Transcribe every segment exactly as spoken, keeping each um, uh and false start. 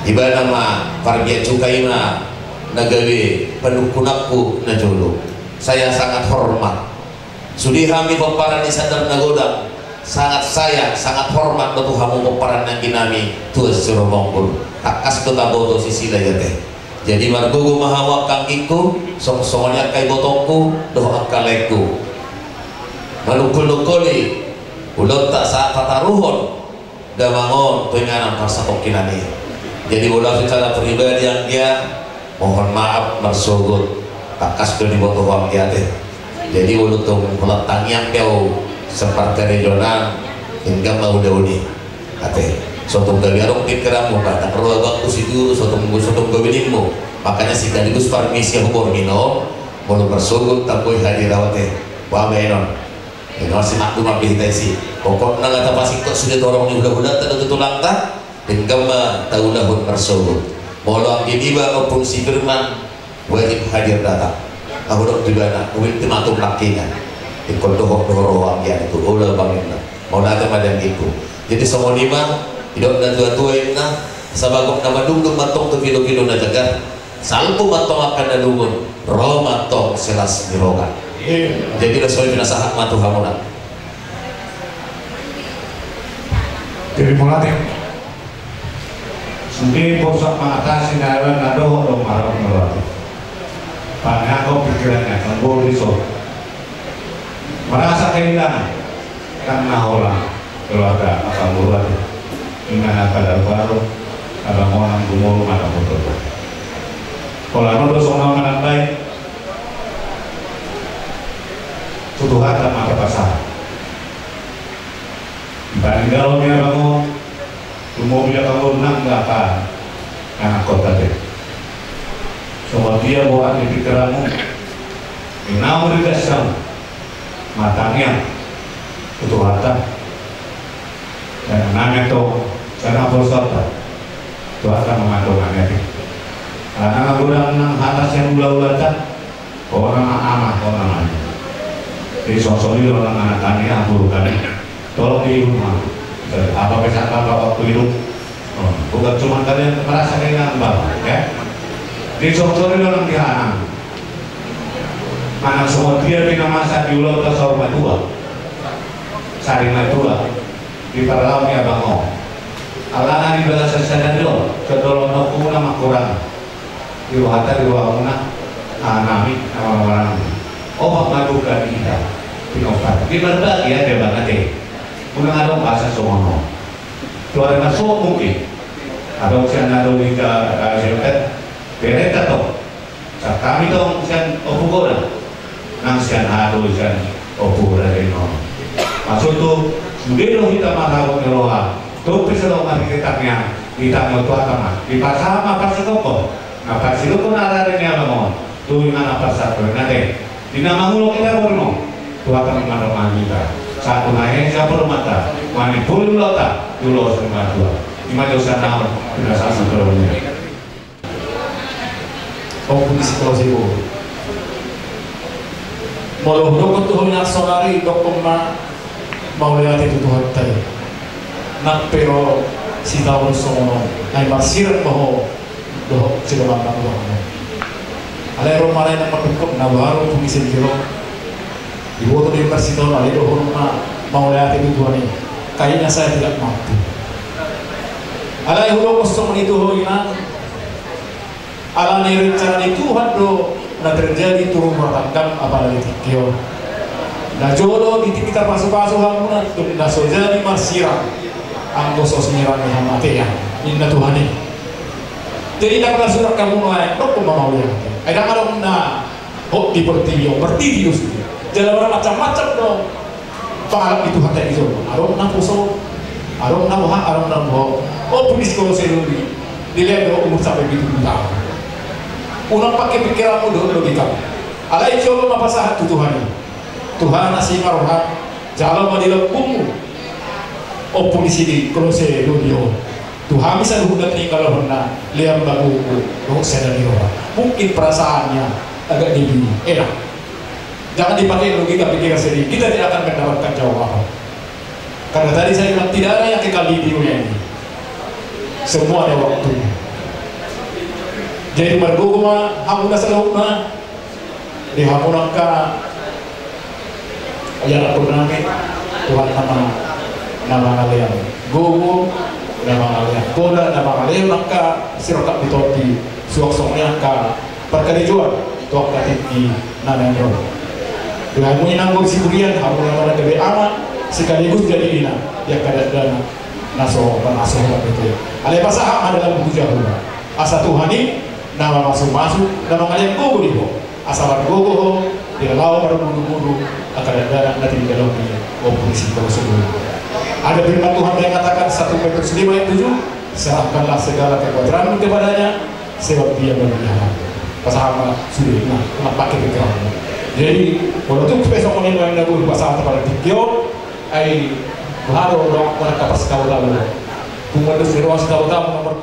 di mana mah pargia cukai mah nagawe penukunakku na jolo. Saya sangat hormat sudi kami peparan di sadar nagoda, sangat sayang, sangat hormat betul kamu peparan yang kinami tuas suruh mongkul takas kota boto sisi lagi teh. Jadi margogo mahawak kangkiku song songnya kai botongku doa kaleku malukul-lukuli ulot tak saat taruhon damangon penganan pasakok kinani. Jadi ulah secara pribadi yang dia mohon maaf bersugut takas ke di botol uang dia teh. Jadi ulut tuh meletang yang kau seperti regional hingga mau dauni ate soto gagarong pikiramu kata perlu waktu si dulu soto minggu soto gabinmu makanya si kadigus permisi hubur minum mau bersugut tapi hadir rawateh wah benon ini masih makdu mabih tesi pokoknya nggak tahu pasti kok sudah dorong ni udah-udah tak tulang tak hingga tahu dahun bersugut mau gini maupun si firman wajib hadir datang aku dok di mana mungkin timatum lakinya ikut dohok-dohok yang itu ulah bangin mau datang pada itu. Jadi semua lima hidup dan tua-tua ini sabagok nama dungdung matong tu kilo-kilo na jaga salpu matong akan dalungun roh matong selas miroga. Jadi rasul pinasahat matu hamunan. Jadi mulai sendiri bosak mengatasi nalar nado dong marah melalui banyak kau pikirannya kembali risau merasa kehilangan karena orang keluarga apa murah ingat kadar baru ada orang gumul mata betul kalau nodo soal orang baik tuduhan dan mata pasar dibanding kalau dia bangun mobil kamu nang nggak akan anak kota deh soal dia buat di pikiranmu namun tidak sama matangnya itu harta dan nanya itu karena bersota itu akan memandungannya karena kurang nang atas yang ulah-ulatan orang amah orang lain di sosok itu orang anak tani amburukan tolong di rumah apa pesan bapak waktu itu oh, bukan cuma kalian merasa kehilangan bapak ya di sosok itu orang dihanam anak semua dia bina masa di ulau ke sorma dua sarina dua di perlawan ya bango alana di bahasa sadado kedolong noku nama kurang di wahata di wahuna anami nama orang obat madu kita di obat di berbagi ada banget deh pulang ada bahasa semua keluar masuk mungkin ada usian ada di kajian berita toh kami dong usian obugoran nang sian ado sian opura reno maksud tuh sudah lo kita marah ngelola tuh bisa lo ngasih kitabnya kita mau tuh apa di pasar apa sih kok nah pas itu pun ada ini apa mau tuh dengan apa satu nanti di nama mulut kita berno tuh akan mengarah kita satu naik siapa mata mani puluh lota dulu semua dua lima dosa tahun tidak sah sebelumnya oh di situasi itu mau dokter tuh hanya sonari dokter ma mau lihat itu Tuhan tadi nak pero si tahu sono naik masir bahwa doh siapa nak doh ada rumah lain yang mendukung na baru pengisian kilo ibu tuh di universitas ada doh rumah mau lihat itu Tuhan ini kayaknya saya tidak mampu ada yang udah kosong itu hoinan ala nih rencana itu Tuhan doh nah terjadi turun merangkam apalagi tikio nah jodoh di kita pasu-pasu hamunan tuh nah so jadi marsirang anggo sos nyirang yang mati ya inna Tuhan ini jadi tak pernah surat kamu lain kok mau ya ada kalau na oh di pertiwi pertiwi jalan orang macam-macam dong pangalap itu hati itu arom na puso arom na muha arom na muha oh punis kalau seluri dilihat dong umur sampai gitu tahun unang pakai pikiranmu dulu logika alai coba apa sahat Tuhan ini Tuhan nasi marohan jalan madilakumu oh polisi di kalau saya dulu Tuhan bisa dihudap nih kalau hendak lihat baguku oh saya dari orang mungkin perasaannya agak dingin enak jangan dipakai logika pikiran sendiri kita tidak akan mendapatkan jawaban karena tadi saya bilang tidak ada yang kekal di dunia ini semua ada waktunya Jadi marguguma hamuna sa loob na di hamunan ka ayan ako namin Tuhan na mga na mga liyan gugu na mga liyan koda na mga liyan ka sirokap dito di suwak-suwaknya ka pagkalijuan tuwak natin di nanayro dengan mo inanggol si Durian hamunan ka na gabi ama sekaligus jadi ina yang kadang-kadang naso panaso itu alay pasaha adalah buku jahula asa Tuhani nama masuk-masuk nama kalian gugu di ho asalan gugu di lalau baru budu-budu akan ada nanti di dalam dia operasi kalau sebelum ada firman Tuhan yang katakan satu Petrus lima ayat tujuh serahkanlah segala kekhawatiran kepadanya sebab dia memelihara pasaha sudah nah nak pakai pikiran jadi kalau tu besok ini yang nak pasaha kepada tikio ay baru orang mereka pas kau lalu kumandus di ruang kau tahu nomor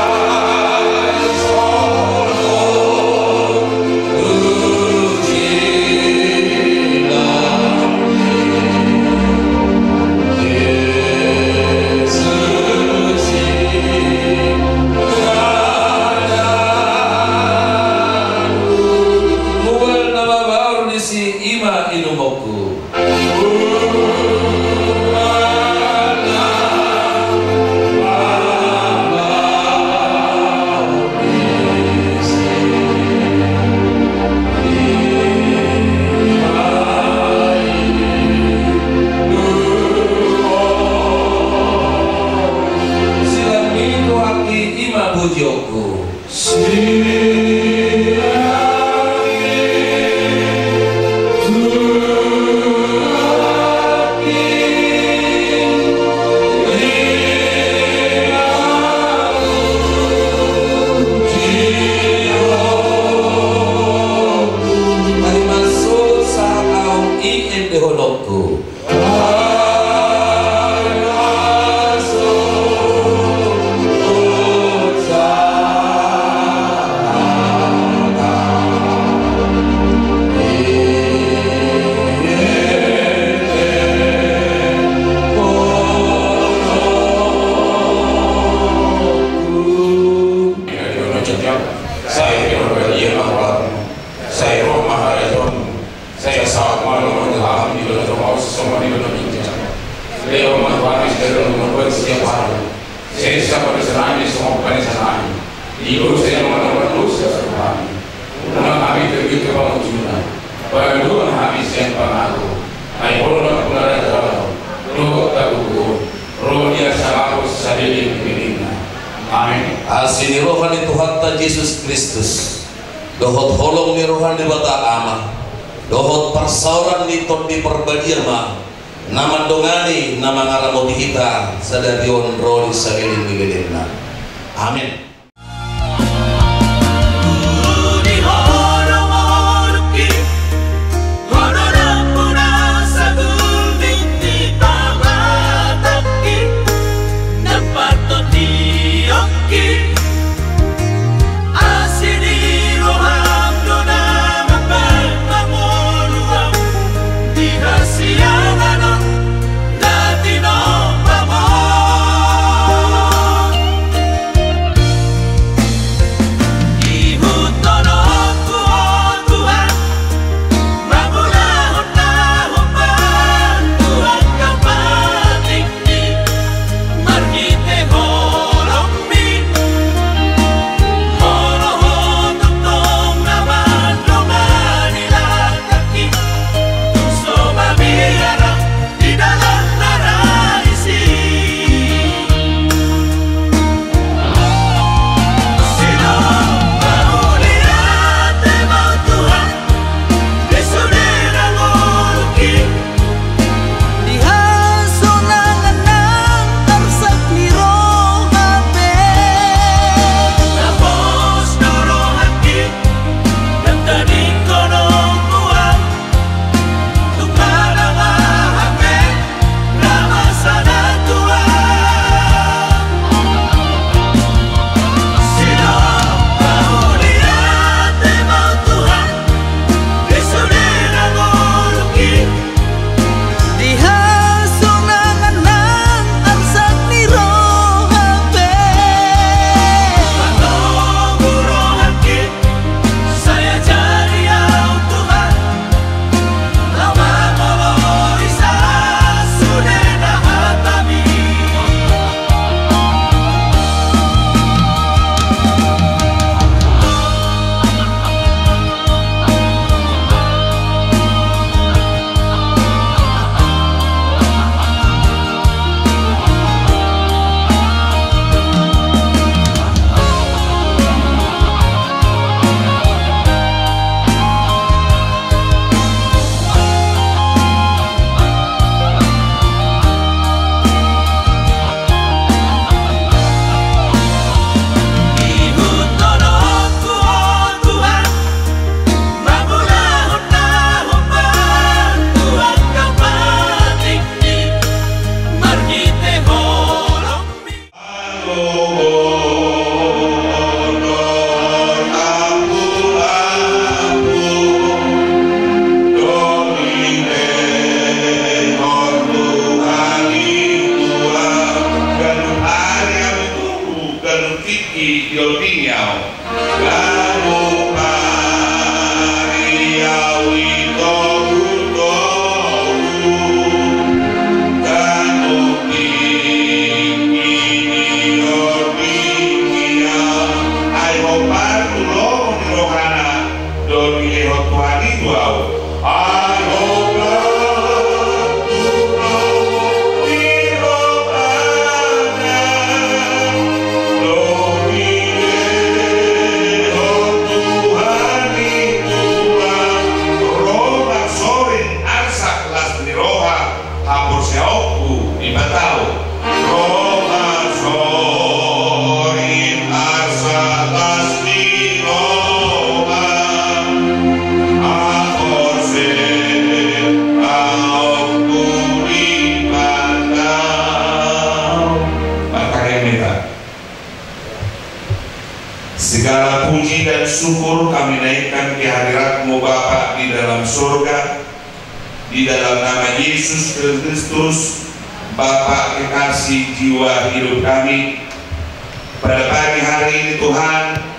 Asini rohani Tuhan ta Yesus Kristus dohot holong ni rohani bata ama dohot persauran ni ton di perbadian ma nama dongani nama ngaramoti kita sadarion roh di sagelin migelina amin. Dioldinyau lalu pariawi togu-togu kanu tinggi dioldinyau ai hopar tulong rohana doni lehot Tuhan itu au ai hopar segala puji dan syukur kami naikkan ke hadirat-Mu Bapa di dalam surga, di dalam nama Yesus Kristus, Bapa kekasih jiwa hidup kami. Pada pagi hari ini Tuhan,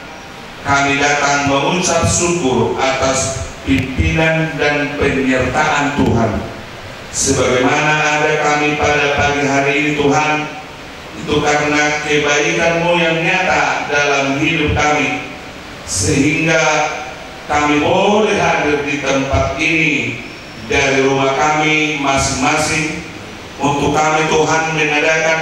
kami datang mengucap syukur atas pimpinan dan penyertaan Tuhan. Sebagaimana ada kami pada pagi hari ini Tuhan, itu karena kebaikan-Mu yang nyata dalam hidup kami, sehingga kami boleh hadir di tempat ini dari rumah kami masing-masing untuk kami Tuhan mengadakan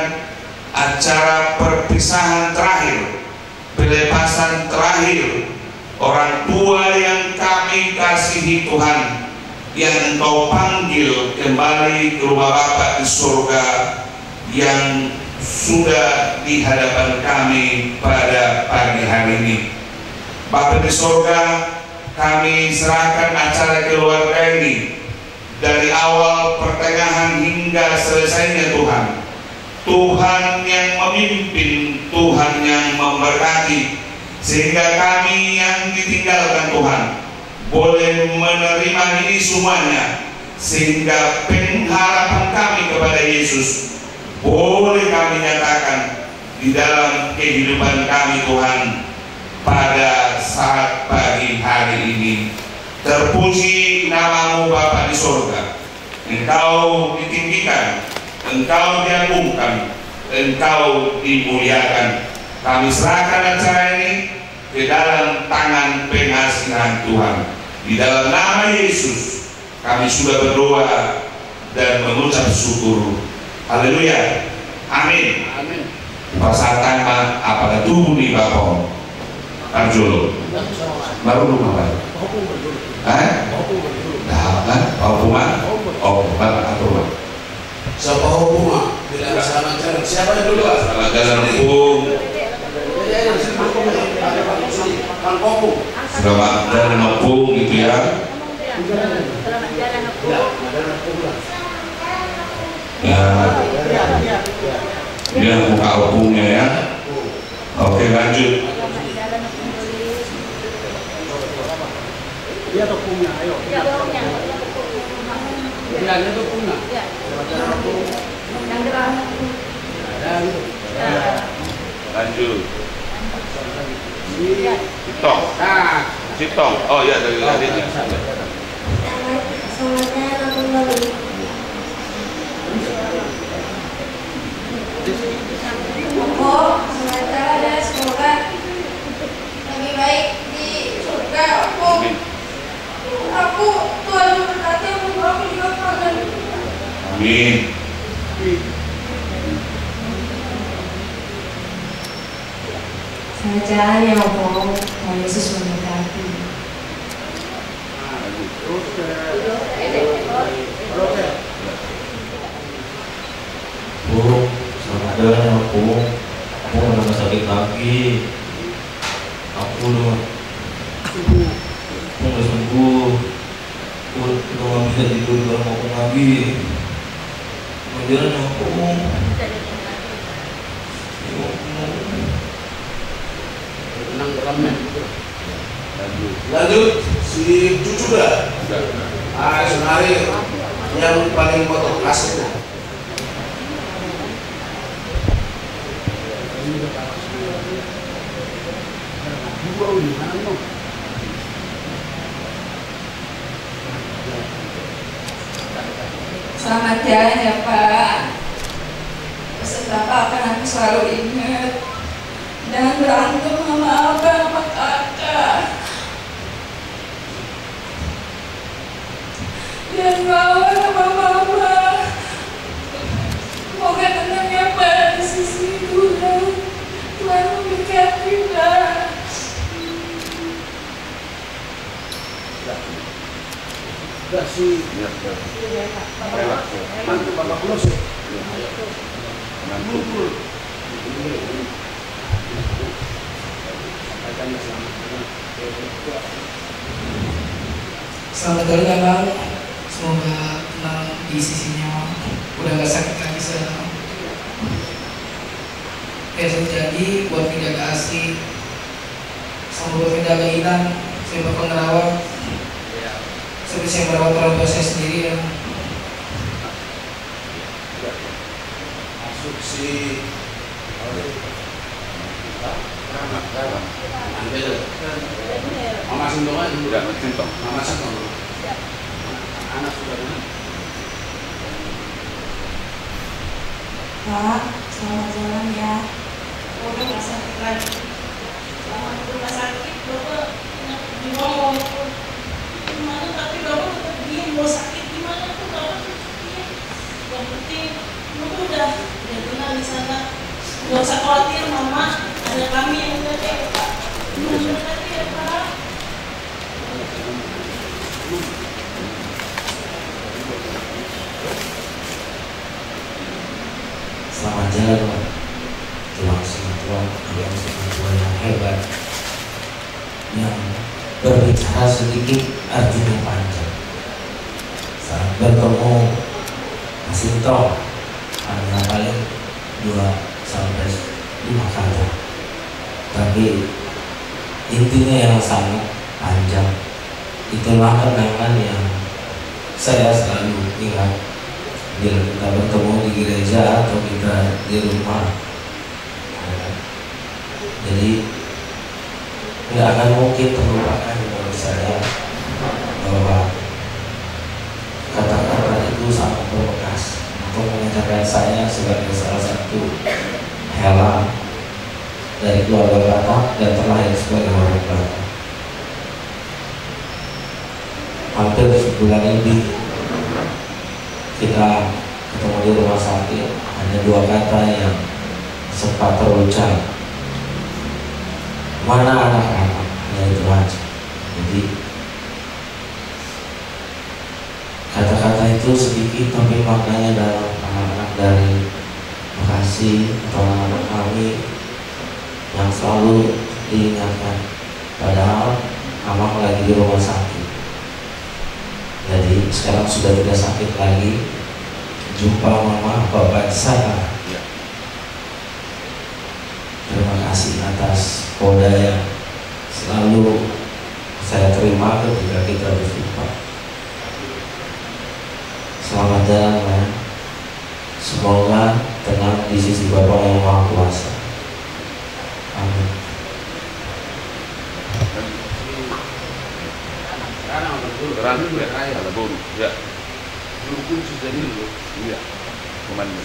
acara perpisahan terakhir, pelepasan terakhir orang tua yang kami kasihi Tuhan, yang Engkau panggil kembali ke rumah Bapa di surga, yang sudah di hadapan kami pada pagi hari ini. Bapa di surga, kami serahkan acara keluarga ini dari awal, pertengahan hingga selesainya Tuhan. Tuhan yang memimpin, Tuhan yang memberkati, sehingga kami yang ditinggalkan Tuhan boleh menerima ini semuanya, sehingga pengharapan kami kepada Yesus boleh kami nyatakan di dalam kehidupan kami Tuhan pada saat pagi hari ini. Terpuji nama-Mu Bapa di surga, Engkau ditinggikan, Engkau diagungkan, Engkau dimuliakan. Kami serahkan acara ini ke dalam tangan pengasihan Tuhan. Di dalam nama Yesus kami sudah berdoa dan mengucap syukur. Haleluya, amin. Amin. Pasatan apa tubuh di Bapak Arjolo baru rumah Pak. Eh? Dah kan? Opuma? Opuma atau apa? Siapa Opuma? Tidak sama jalan. Siapa yang dulu? Sama jalan hukum. Selamat jalan hukum gitu ya. Ya, dia buka hukumnya ya. Oke, lanjut. Dia hukumnya, ayo. Dia ada hukumnya. Lanjut. Citong. Citong. Oh ya, dari adiknya. Oh, sementara dan semoga lebih baik di surga. Aku, aku Tuhan memberkati aku, aku juga kangen. Amin. Saya jalan ya Om, Tuhan Yesus memberkati. Bu, selamat jalan aku. Aku nggak sakit lagi. Aku udah, aku nggak sembuh. Aku udah nggak bisa tidur bareng aku lagi. Selamat jalan aku. Tenang ramen. Lanjut si cucu dah. Ah, senari yang paling kotor kasih. selalu ingat dan berantem sama abang sama kakak dan bawa sama mama. Semoga tenang ya Pak di sisi Tuhan. Tuhan memberkati Pak. Enggak sih. Iya, iya. Mantu Bapak Kulo sih. Mantu. Selamat hari abang, semoga tenang di sisinya, udah gak sakit lagi sekarang. Kayak terjadi buat menjaga asih, sama buat menjaga hilang, saya bakal ngerawat. Seperti saya merawat orang tua saya sendiri ya. Masuk si Mama Sintong aja dulu. Tidak, Sintong. Mama Sintong dulu. Anak sudah dulu. Pak, selamat jalan ya. Udah gak sakit lagi. Selamat di rumah sakit, Bapak di ngomong gimana, tapi Bapak tetap diem, mau sakit gimana tuh Bapak tetap diem. Yang penting, Bapak udah udah tenang di sana. Gak usah khawatir, Mama. Ada kami yang udah jaga, Pak. Udah berkati ya, Pak. Selamat jalan Pak. Tuhan sama Tuhan, Tuhan sama Tuhan yang hebat, yang berbicara sedikit artinya panjang. Saat bertemu Sintong hanya paling dua sampai lima kata, tapi intinya yang sangat panjang. Itulah kenangan yang saya selalu ingat bila kita bertemu di gereja atau kita di rumah. Jadi tidak akan mungkin terlupakan menurut saya bahwa kata-kata itu sangat berbekas untuk mengajarkan saya sebagai salah satu helang dari keluarga Batak dan terlahir sebagai orang Batak. Hampir sebulan lebih kita ketemu di rumah sakit, hanya dua kata yang sempat terucap, mana anak-anak, ya itu aja. Jadi kata-kata itu sedikit tapi maknanya dalam anak-anak dari Bekasi atau anak-anak kami yang selalu diingatkan, padahal Amang lagi di rumah sakit. Jadi sekarang sudah tidak sakit lagi. Jumpa Mama, Bapak di sana. Terima kasih atas koda yang selalu saya terima ketika kita berjumpa. Selamat jalan ya. Semoga tenang di sisi Bapak yang Maha Kuasa. Amin. Terang ya, ada baru. Ya. Dulu sudah dulu. Iya. Kemana?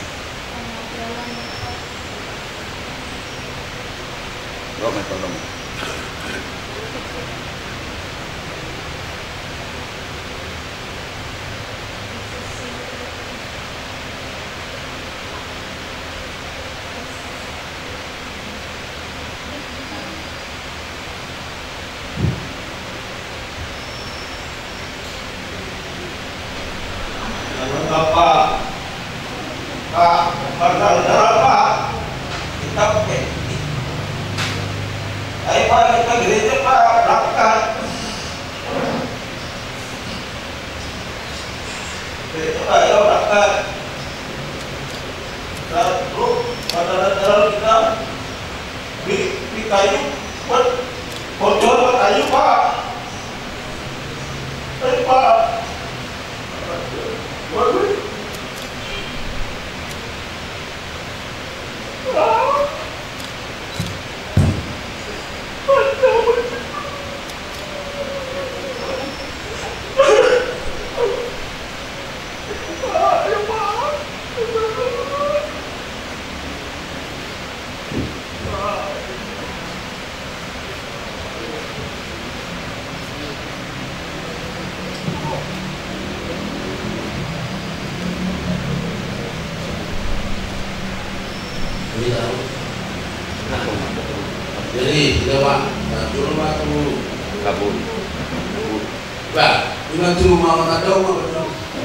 Berapa meter dong? Bapak, Pak, saudara Pak, kita pakai. Ayo Pak, kita gereja Pak, berangkat. Gereja Pak, ayo berangkat. Lalu, saudara-saudara kita di, di kayu, buat bocor buat kayu Pak. Ayo Pak. Waduh. Ah. Jadi tahu. Nah, jadi tidak pak, turun pak dulu. Kabur. Pak, dengan dulu mau nggak tahu mau betul.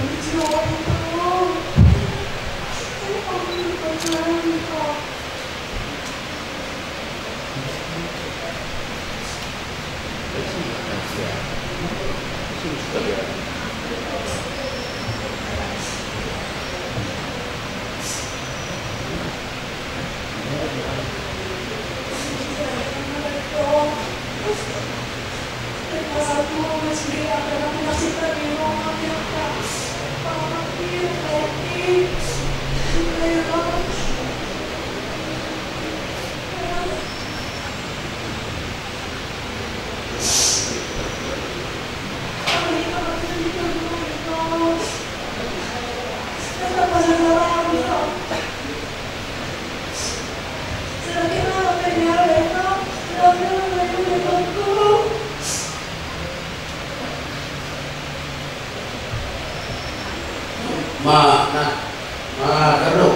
Ma, nah, ma, kado.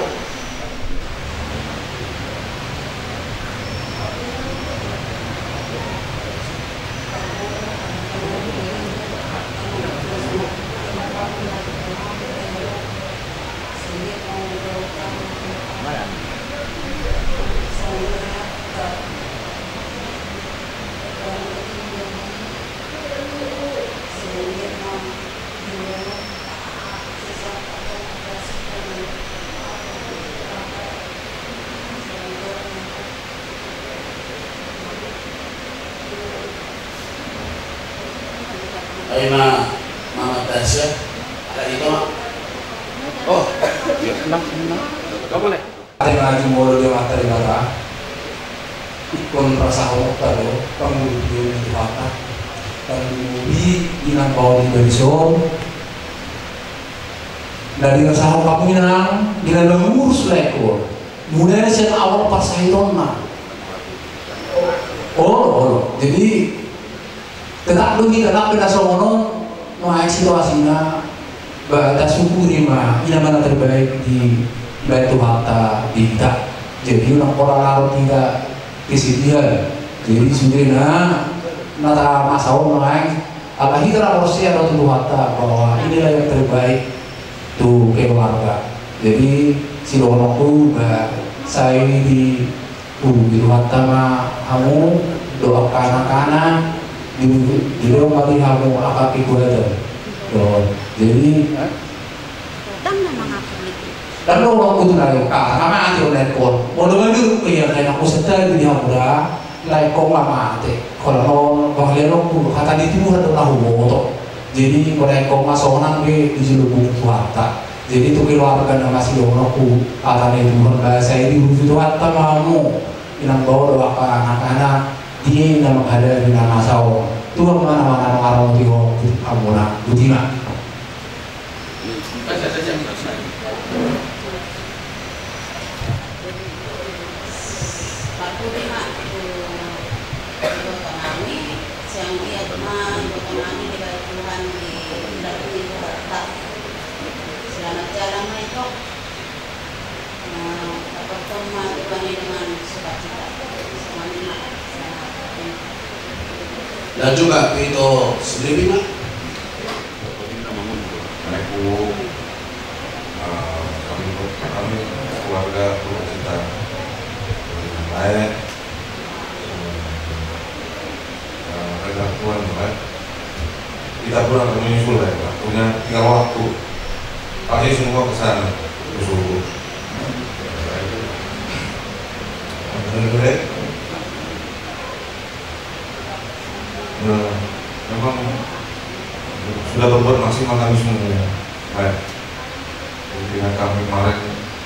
Ay ma, Mama Tasya, ada itu mak. Oh, ya, enam, enam. Kamu boleh. Ada ngaji mulu di materi kata ikon rasa hormat tado pengundi di kata pengundi inang bau di berisol dari rasa hormat kamu inang dengan mengurus lekor mulai sejak awal pas sahiton mah oh oh jadi tetap lagi tetap kita sono naik situasinya bahasa syukuri mah ini mana terbaik di bantu harta tidak jadi orang orang larut tidak kesedihan jadi sendiri nah nata masau naik apalagi kalau porsi atau tuh harta bahwa inilah yang terbaik tuh keluarga jadi si orang tuh saya di uh di harta mah kamu doakan anak-anak di di rumah di kamu apa kekuatan jadi dan lo waktu itu lagi kah sama aja udah ekor mau dengar dulu iya kayak aku sedang di hamura like kok mama ate kalau bahaya lo pun kata di timur ada tahu boto jadi mereka masuk nang be di jelubung tuata jadi itu keluarga nama si dono ku kata di timur bahasa ini butuh tuata mamu bilang bawa doa ke anak-anak dia yang menghadapi nama sawo tuh mana-mana orang tiho hamura butina dan juga itu sendiri mak Assalamualaikum uh, kami kami keluarga keluarga kita dengan baik ada Tuhan baik kita pulang ke menyusul ya Pak punya tinggal waktu pasti semua kesana suruh benar-benar nah, memang sudah berbuat maksimal kami semua baik dengan kami kemarin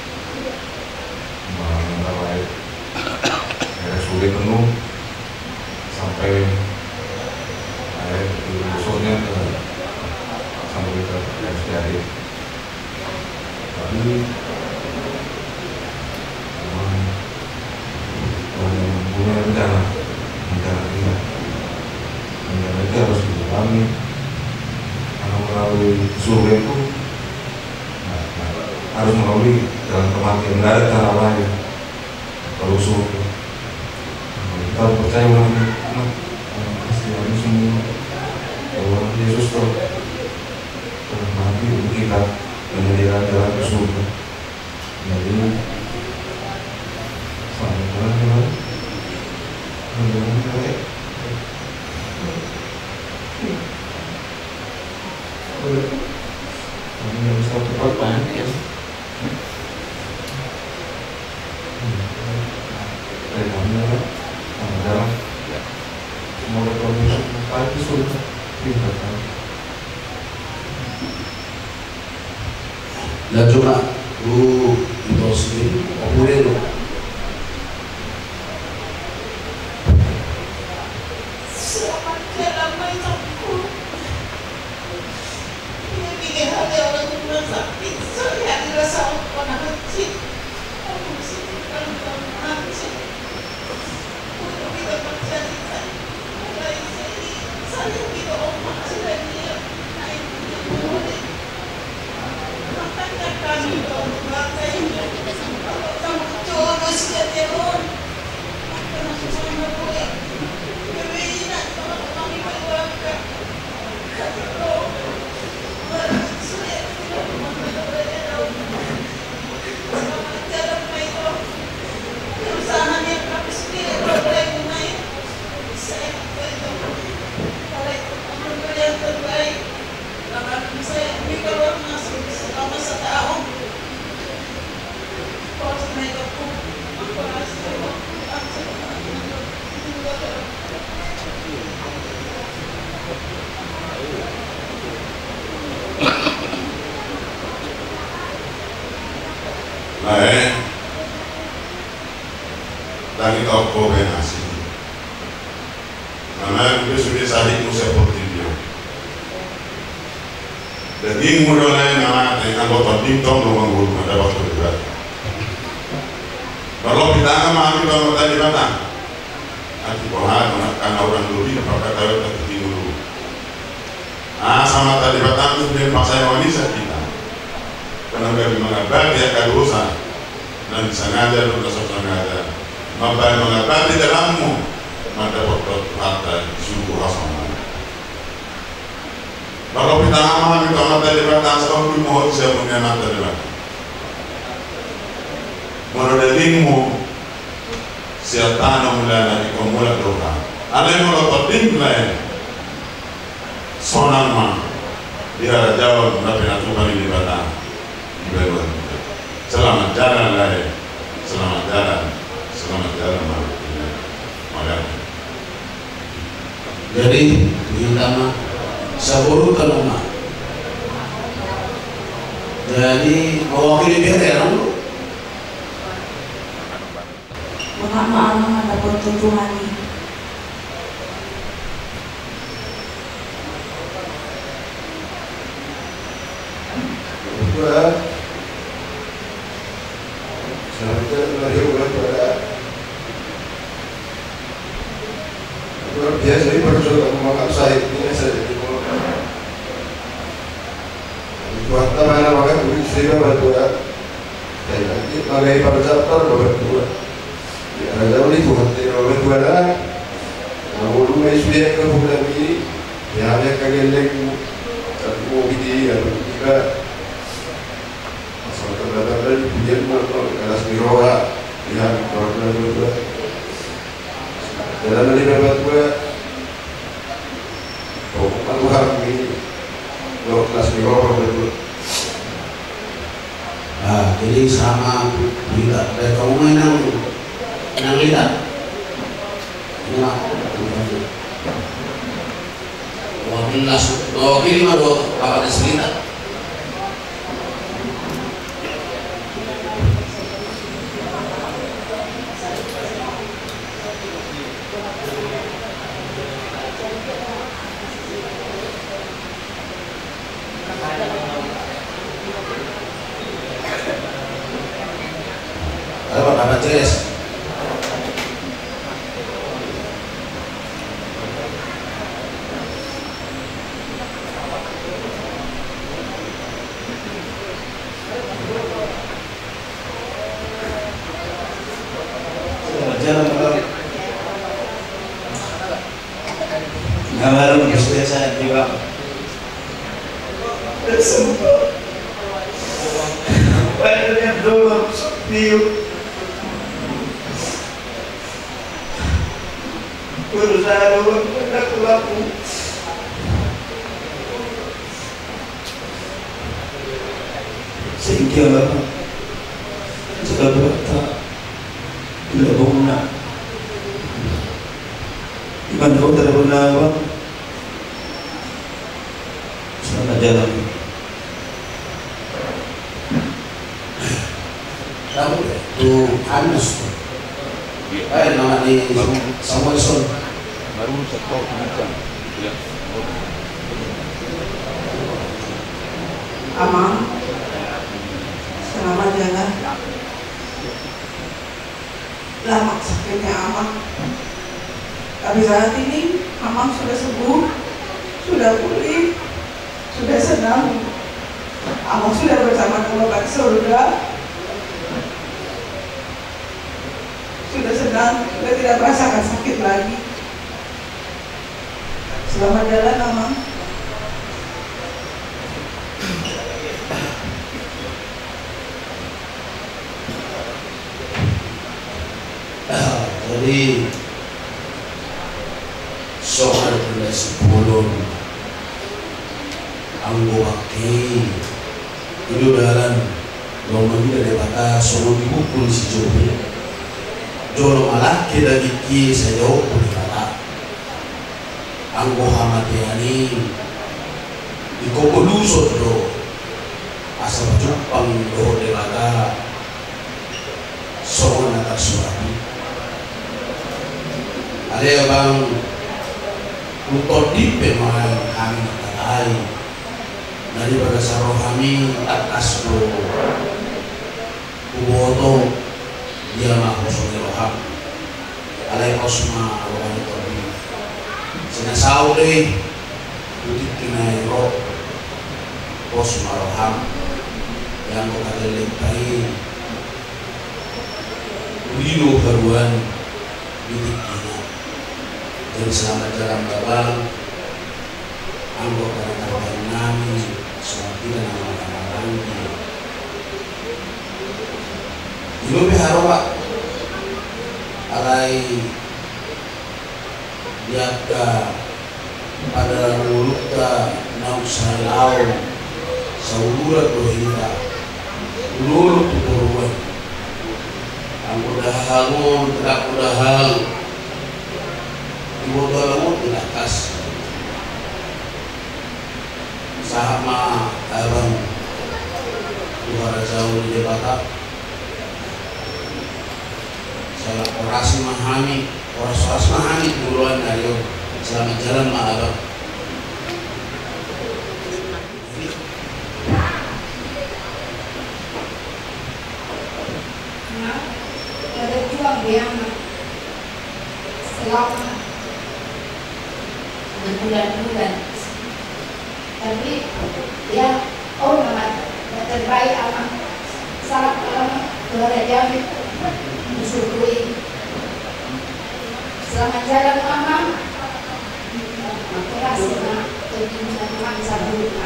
mengalami R S U D penuh sampai akhir besoknya sampai ke R S D A D tapi memang Tuhan yang punya rencana rencana kita rencana itu harus dijalani karena melalui surga itu nah, nah, harus melalui jalan kematian, nggak ada cara lain dokter sendiri, boleh loh. Selamat jalan main aku. Ini bikin hati orang rumah sakit. Saya dirasa orang kecil. Aku mesti bukan orang kecil. Untuk kita bercerita. Mulai saya saya kita omah sudah dia naik dia boleh. Makanya kami dong pakai kalau kamu jodoh sudah teror. Karena susah nggak boleh. Lain dan kita koordinasi. Karena itu sudah sahih seperti dia. Jadi mulai nama dengan anggota tim tom rumah guru ada waktu dekat. Kalau kita nggak kita tadi mana? Nanti bohong karena orang dulu di pakai tahu tadi dulu. Ah sama tadi batang itu dia paksa wanita kita. Karena dari mengabdi ya kadosa dan sengaja atau tak sengaja mabay mengabdi dalammu mendapat harta suku asal. Kalau kita aman kita mata di batang sebab mau siapa punya mata di batang. Menurutmu siapa namanya di komula doa. Ada yang melakukan tim lain. Sonama dia jauh tapi aturan di batang. Selamat jalan lahir, selamat jalan, selamat jalan malam. Jadi pertama saburu kaluma. Jadi mewakili pihak yang Mahama ada pertujuan ini. Dua. Luar biasa ini persoalan mengangkat saya ini saya jadi buat mana maka duit saya berdua dan nanti magai pada chapter berdua ada jauh itu hati berdua lah mau dulu mai sudah ke bulan ini ya ada kageleng satu mobil ya juga ada di pinggir motor kelas miroha yang berada berdua dalam dari beberapa dua pokoknya Tuhan ini dua kelas miroha berdua. Nah jadi sama lihat dari kamu main yang yang lihat ya wakil las wakil lima dua apa diselihat. Yes. Jalan malam. Ngawarin istri saya juga. Semua. Badannya dulu piu. Berusaha dulu hendak laku. Sehingga Bapak jika berkata tidak benar, iman kau tidak benar, Bapak. Selamat jalan. Kamu tuh Anus. Eh nama di Samuelson. Baru sektor bincang. Ya. Amang, selamat jalan. Lama sakitnya Amang, tapi saat ini Amang sudah sembuh, sudah pulih, sudah senang. Amang sudah bersama keluarga surga, sudah senang, sudah tidak merasakan sakit lagi. Selamat jalan Amang. Jadi soal kena sepuluh anggo wakil itu dalam lomba juga ada batas soal dibukul si Jobi Jolo malah kita iki saja pun kata anggo hamatiani di kokolusot do asal Jepang do dewata soal natar suami ada bang untuk di pemain kami katai dari pada saroh kami atas do kuboto dia mah kosong roham alai kosma roham tobi sinasau deh putih kinai roh kosma roham yang kata lepai ulido haruan bidik jadi selamat jalan babang anggota kawan nami selamat tidak nama kamarangnya hidup haroba alai diaga pada mulukta nau salau saudura dohita ulur tukuruan anggota hangun tidak udah hal ibu dalam tidak kas sama abang luar jauh di Batak saya orasi mahami oras-oras mahami duluan ayo selamat jalan ma abang nah ada juang yang selama berbulan-bulan, tapi ya oh nama terbaik aman salah alam keluarga Jamil disyukuri selamat jalan aman makasih nak terima kasih sabuna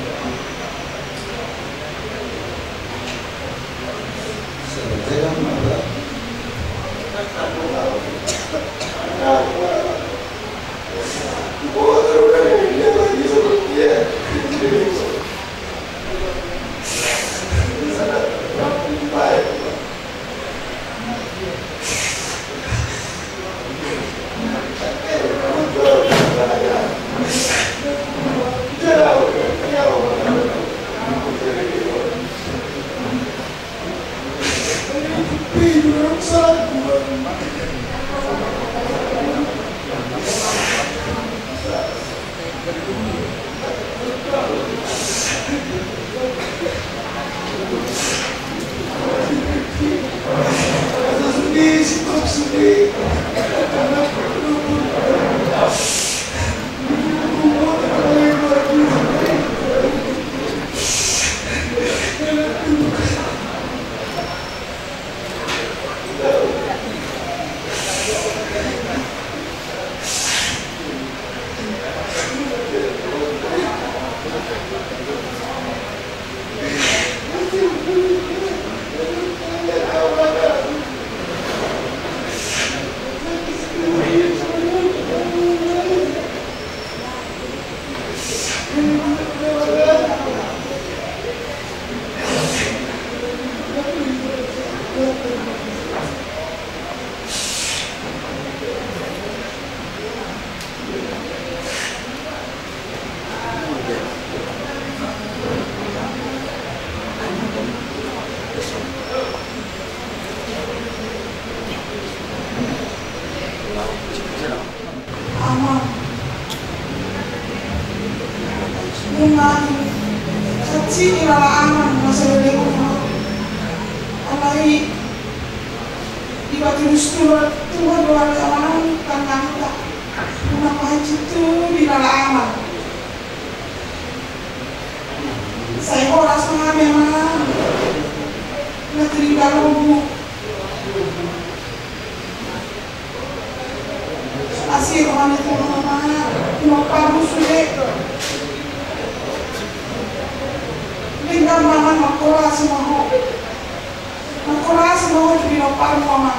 Saya lagi kecil ilala aman masa dari rumah alai di batu dustur Tuhan luar aman tangan tak rumah haji itu ilala aman saya orang setengah memang nggak tinggal rumah asih orang itu mama mau paru sulit tinggal mama makola semua makola semua di nopar mama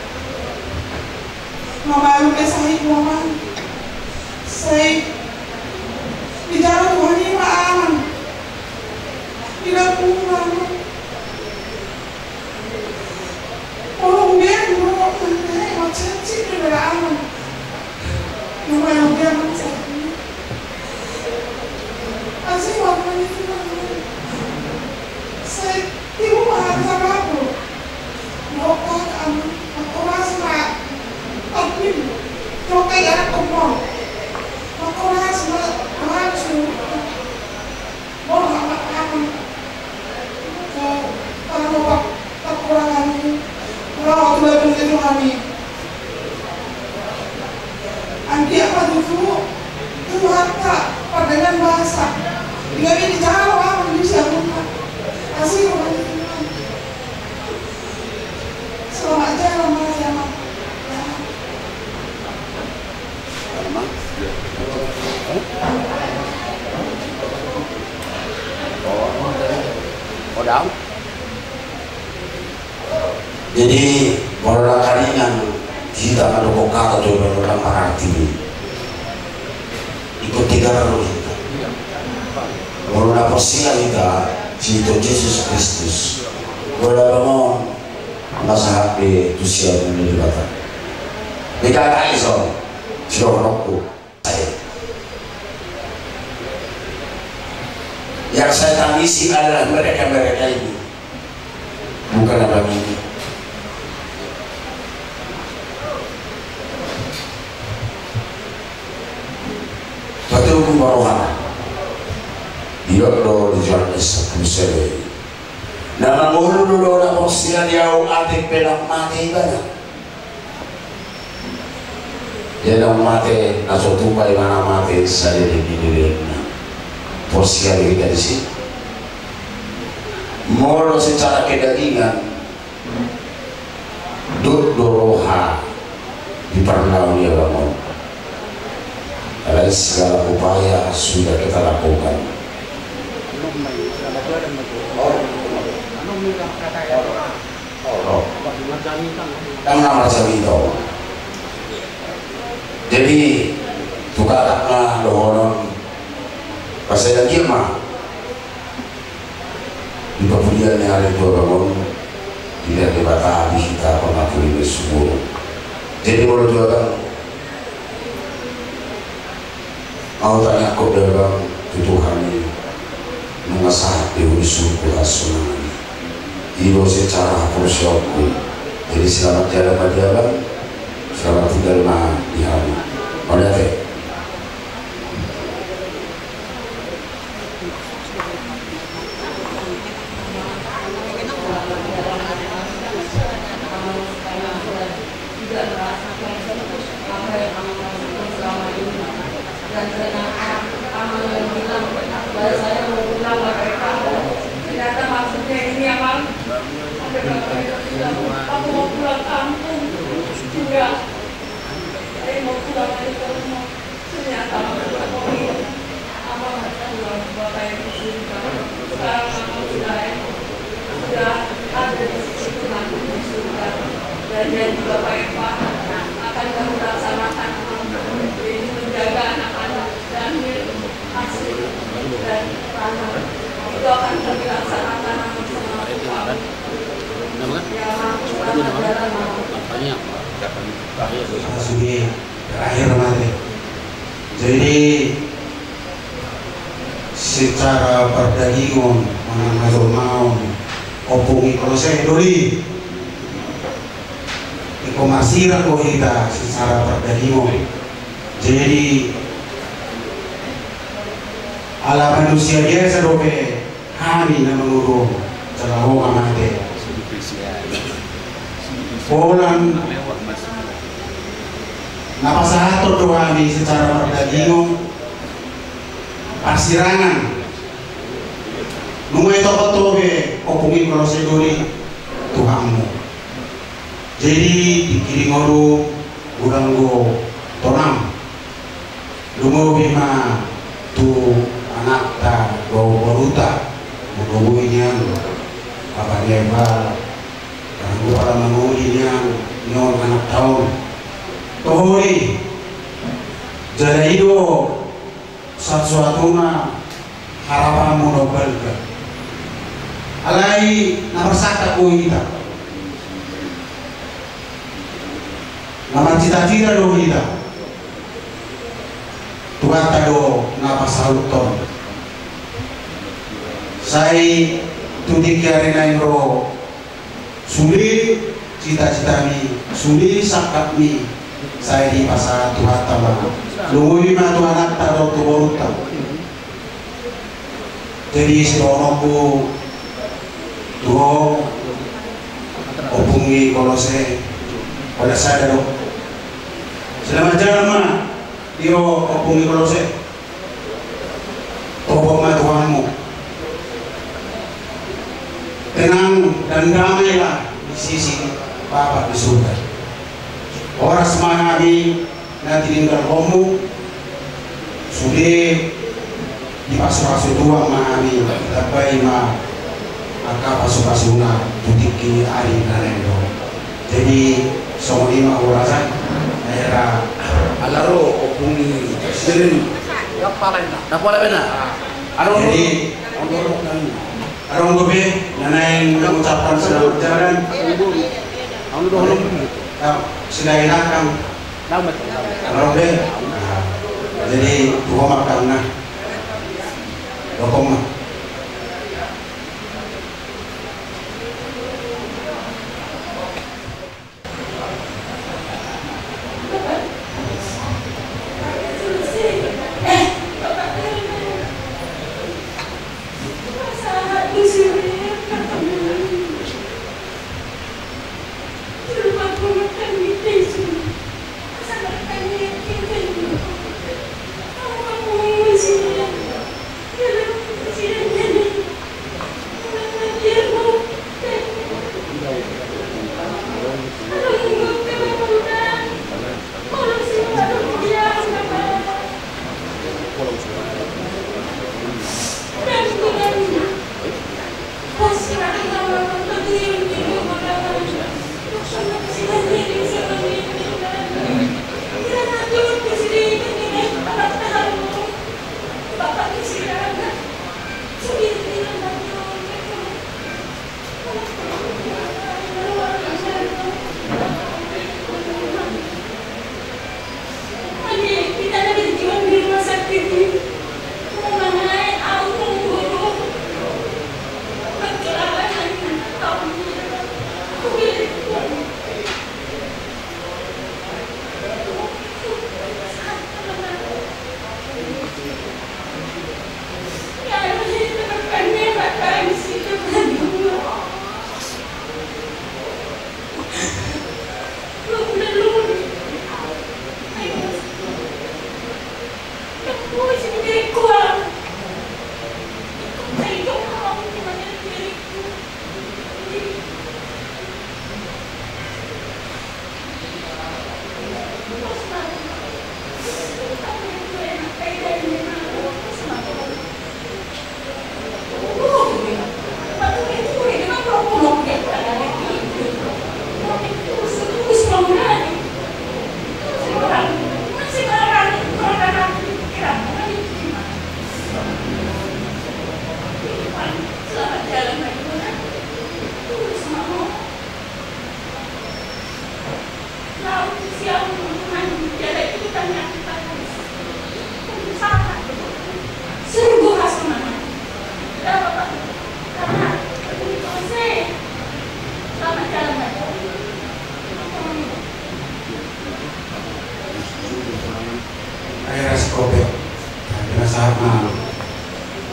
mama lu kesahik mama saya di jalan Tuhan ini aman tidak pulang orang biar mau mau cincin tidak aman mama yang biar saya asih waktu itu saya ibu mahal sama aku mau kamu aku rasa tapi coba ya aku mau aku rasa harus mau sama kamu kalau mau kekurangan kalau tidak begitu kami andi apa dulu Tuhan tak dengan bahasa tidak bisa dijawab bisa bukan kasih orang itu selamat jalan mas ya mas oh dah jadi kalau karingan kita ada kata coba orang arti ikut tiga terus kalau ada persiapan kita Cito Yesus Kristus wala mo nasa happy to siya ng nilibatan may kakaiso sinurok ko yang saya tangisi adalah mereka-mereka ini bukan abang ini betul kumbaruhan dia lo di jalan Esa Kusere. Nama mulu dulu na posisinya dia atik pelang mati ibadah. Dia nang mati naso tumpah mana mati saya di diri na posisinya kita di sini. Mulu secara kedagingan dud doroha di perlawan dia bangun. Karena segala upaya sudah kita lakukan. Yang nama Jamito. Jadi buka takna dohonon pasal lagi mah di pemulihan hari itu bangun tidak dibatasi kita pengakui semua. Jadi menurut juga mau tanya kok dalam Tuhan ini mengasah di suku asunan ibu secara persiapku jadi selamat jalan pada jalan selamat tinggal di hari mana teh aku mau pulang kampung juga saya mau pulang lagi ke rumah ternyata aku bilang apa nggak pulang bapak yang disini sekarang aku sudah sudah ada di situ aku sudah dan janji bapak Eva akan kamu laksanakan ini menjaga anak-anak dan asli dan tanah itu akan kami laksanakan sama kamu. Sudah terakhir mati. Jadi secara perdagangan mana mau opungi kalau saya doli ikomasiran ko kita secara perdagangan. Jadi ala manusia biasa dope kami na mengurung celaho kamate Polan napasahatot do kami secara perdagingong pasirangan nungay toko tobe opungin kalau sedori Tuhanmu jadi dikiring oru urang go tonam lungo bima tu anak ta go boruta mudobuinya apa neba kanggo para mangulinya nyon anak tahun tohori jada ido satu-satunya harapan monobel alai narsaka ko kita nama cita-cita do kita Tuhan tado napasaluton saya tudik yari lain ro sulit cita-cita mi sulit sakap mi saya di pasar Tuhan tama lungoy ma Tuhan anak tado tuboruta jadi sidorongku tuho opungi kolose pada saya dong selama jalan mah dia opungi kolose tobong ma Tuhanmu tenang dan damailah di sisi Bapa di surga orang semahami nanti tinggal kamu sudah di pasu-pasu dua mahami tapi mah maka pasu-pasuna tutiki ari nalendo jadi semua lima urasan daerah alaro opungi sering dapat dapat benar jadi arong gobe nanay mengucapkan selamat jalan selain akam arong be jadi dua makan nah dokong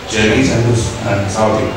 Jadi santus salting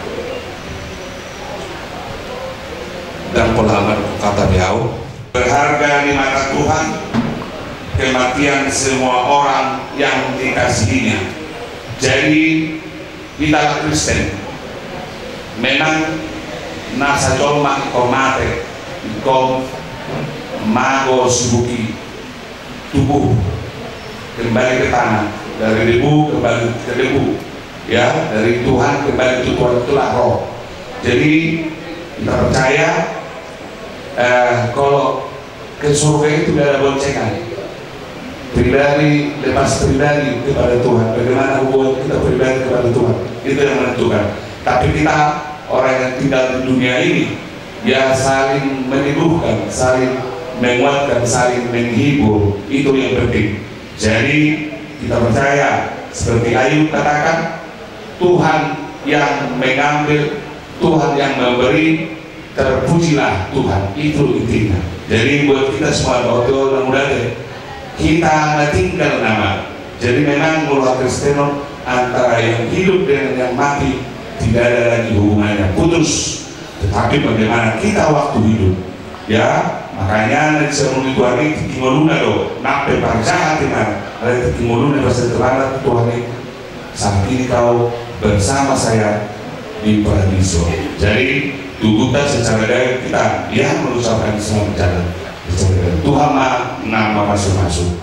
dan pengalaman kata beliau berharga di mata Tuhan kematian semua orang yang dikasihinya. Jadi kita Kristen memang nasa coma komate kom mago subuki tubuh kembali ke tanah, dari debu kembali ke debu, ya, dari Tuhan kembali ke Tuhan, itulah roh. Jadi kita percaya eh, kalau ke surga itu tidak ada boncengan, pribadi lepas pribadi kepada Tuhan. Bagaimana hubungan kita pribadi kepada Tuhan, itu yang menentukan. Tapi kita orang yang tinggal di dunia ini ya saling menyembuhkan, saling menguatkan, saling menghibur, itu yang penting. Jadi kita percaya seperti Ayub katakan, Tuhan yang mengambil, Tuhan yang memberi, terpujilah Tuhan, itu intinya. Jadi buat kita semua betul mudah-mudahan kita tinggal nama. Jadi memang mulai Kristen antara yang hidup dengan yang mati tidak ada lagi hubungannya, putus. Tetapi bagaimana kita waktu hidup, ya, makanya nanti sebelum Tuhan ini timoluna do, nape parjahat dengan ada timoluna bahasa terlambat Tuhan ini. Saat ini kau bersama saya di paradiso. Jadi tubuhkan secara daya kita yang mengucapkan selamat jalan. Tuhan mah nama masuk-masuk.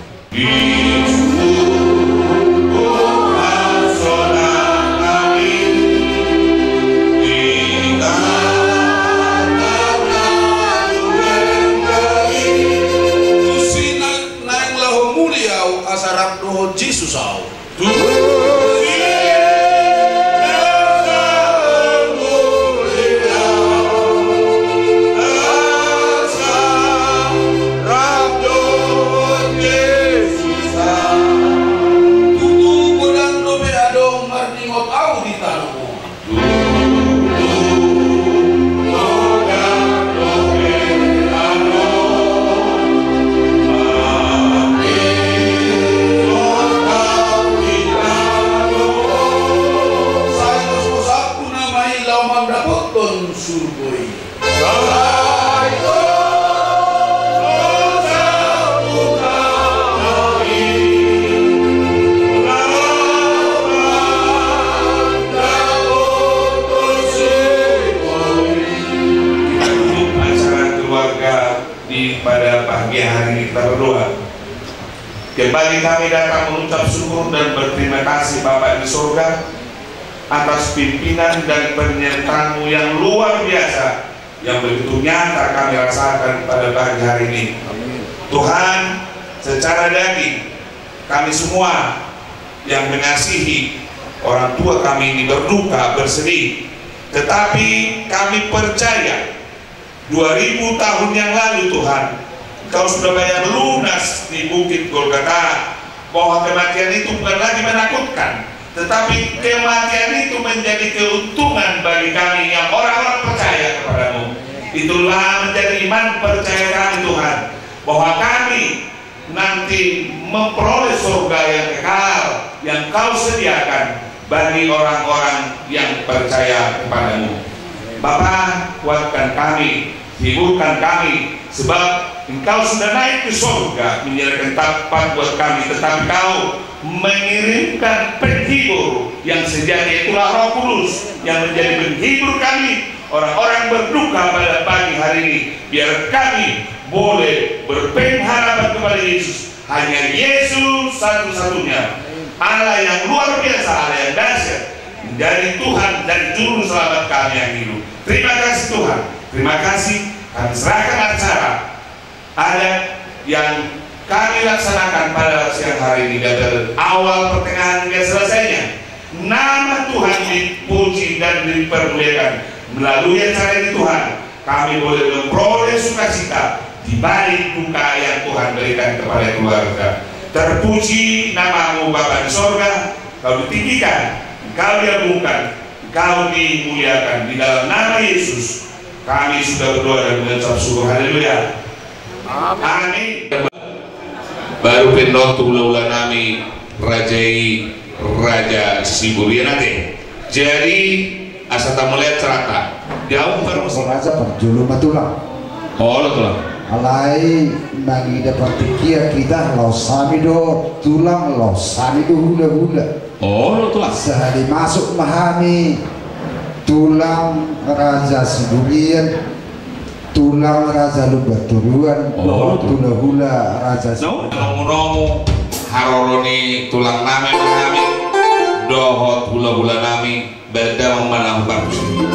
Jesus au. Kembali kami datang mengucap syukur dan berterima kasih Bapa di surga atas pimpinan dan penyertaanmu yang luar biasa yang begitu nyata kami rasakan pada pagi hari ini. Amin. Tuhan, secara daging kami semua yang mengasihi orang tua kami ini berduka, bersedih, tetapi kami percaya dua ribu tahun yang lalu Tuhan Kau sudah bayar lunas di Bukit Golgota, bahwa kematian itu bukan lagi menakutkan, tetapi kematian itu menjadi keuntungan bagi kami yang orang-orang percaya kepadamu. Itulah menjadi iman percaya kami Tuhan, bahwa kami nanti memperoleh surga yang kekal yang Kau sediakan bagi orang-orang yang percaya kepadamu. Bapa, kuatkan kami, hiburkan kami, sebab Engkau sudah naik ke surga menyediakan tempat buat kami, tetapi Kau mengirimkan penghibur yang sejati, itulah Roh Kudus yang menjadi penghibur kami orang-orang berduka pada pagi hari ini, biar kami boleh berpengharapan kepada Yesus. Hanya Yesus satu-satunya Allah yang luar biasa, Allah yang dahsyat, menjadi Tuhan dan Juru Selamat kami yang hidup. Terima kasih Tuhan, terima kasih. Kami serahkan acara ada yang kami laksanakan pada siang hari ini dari awal pertengahan hingga selesainya. Nama Tuhan dipuji dan dipermuliakan. Melalui acara ini Tuhan, kami boleh memperoleh sukacita di balik duka yang Tuhan berikan kepada keluarga. Terpuji namamu Bapa di sorga, Kau ditinggikan, Kau diagungkan, Kau dimuliakan. Di dalam nama Yesus kami sudah berdoa dan mengucap syukur. Haleluya. Amin. Baru pendotu ulah nami Rajai Raja Siburia nanti Jadi asa tak melihat cerita jauh terus raja perjulu matulang oh lo tulang alai nagi dapat pikir kita lo sami do tulang lo sami do hula hula oh lo tulang sehari masuk memahami tulang raja Sibulian tulang raja Lubaturuan oh hula hula raja no nomu haroroni tulang nami memahami dohot hula hula nami beda memanah bagus.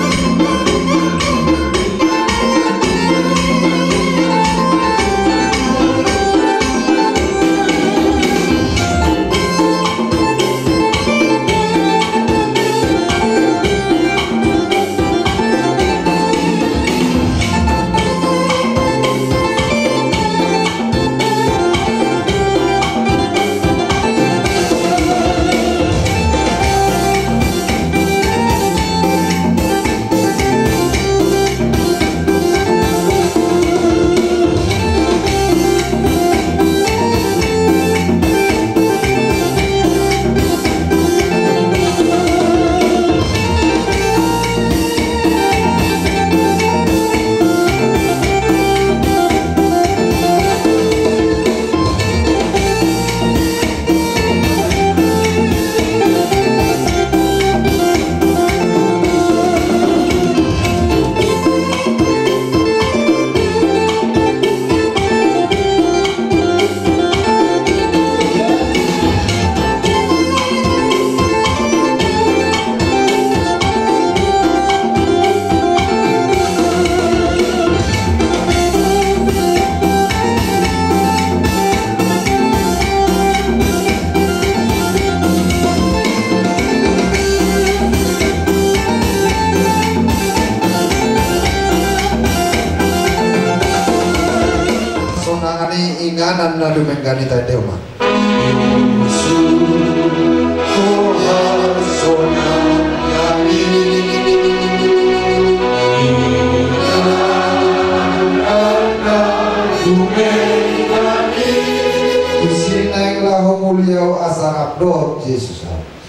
inganan na lumengani tayo Dewa. Sineng lahu mulia asarap doh Yesus.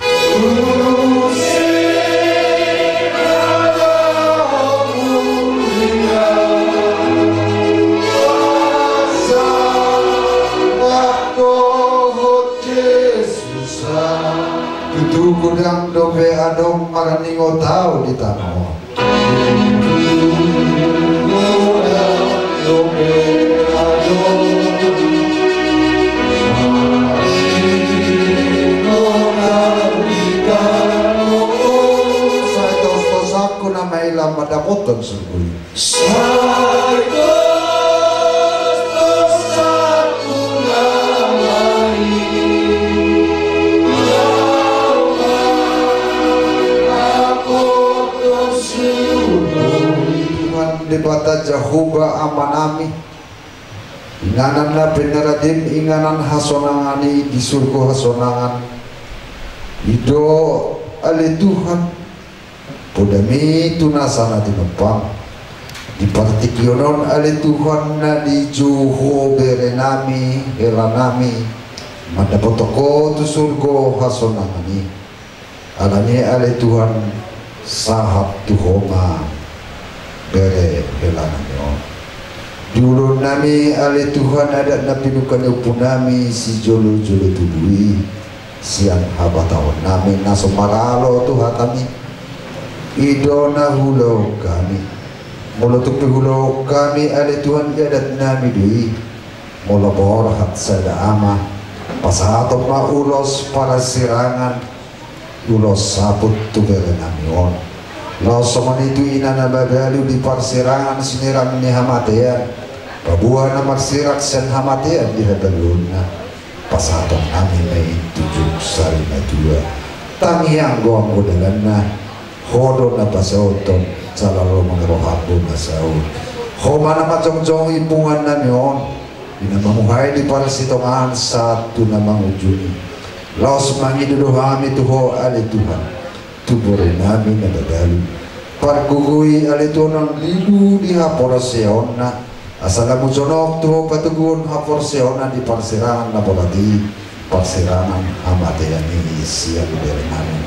Kudang dobe adong maraningo tau di tanah. Kudang dobe adong maraningo tau di tanah. Saya tos-tos aku nama ilam madapotan sungguh. Saya dibata jahuba amanami inganan na peneradim inganan hasonangani di surga hasonangan ido ale Tuhan podami tunasana dinempang di partikionon ale Tuhan na di juho berenami helanami madapotoko tu surga hasonangani alani ale Tuhan sahab tuhoma bere helananyo dulu nami ale Tuhan ada nabi nukan upunami si jolo jolo tubui siang habatawon nami nasomaralo Tuhan kami idona hulau kami mula tupi hulau kami ale Tuhan iadat nami dui mula borhat sada ama pasahatok ma ulos para sirangan ulos sabut tu bere nami on Lausoman itu inana babalu di parsirangan siniram ni hamatean pabuah na marsirak sen hamatean di habaluna pasatong nami may tujuh sari na dua tangiang goang godalan na hodo na pasauton salaro mangrohapo na saud homa na macong-cong ipungan na niyon inamamuhay di parsitongan satu na mangujuni laos mangiduduhami tuho ali Tuhan tubore nami nadadalu pargugui alitonon lilu di haporseona asalamu jonok tuho patugun haporseona di parsirangan na bolati parsirangan amatean ini siang dari nami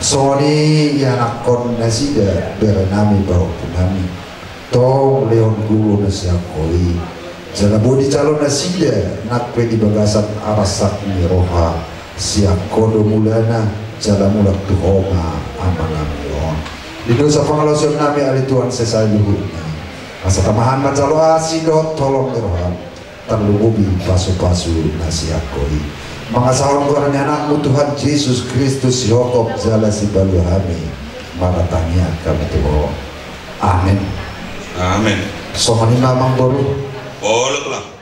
Sony ya nakon nasida berenami bau punami tong leon guru nasiakoi jala bodi calon nasida nakpe di bagasan arasak miroha siak kodo mulana jala mulak tuhoma amanamion di dosa pangalosion nami ali Tuhan sesaluhurnya asa tamahan macalo asidot tolong miroha terlububi pasu-pasu nasiakoi mengasahon Tuhan anakmu Tuhan Yesus Kristus Yokob jala si baluhami maratanya kami Tuhan amin amin sohani mamang boru boleh lah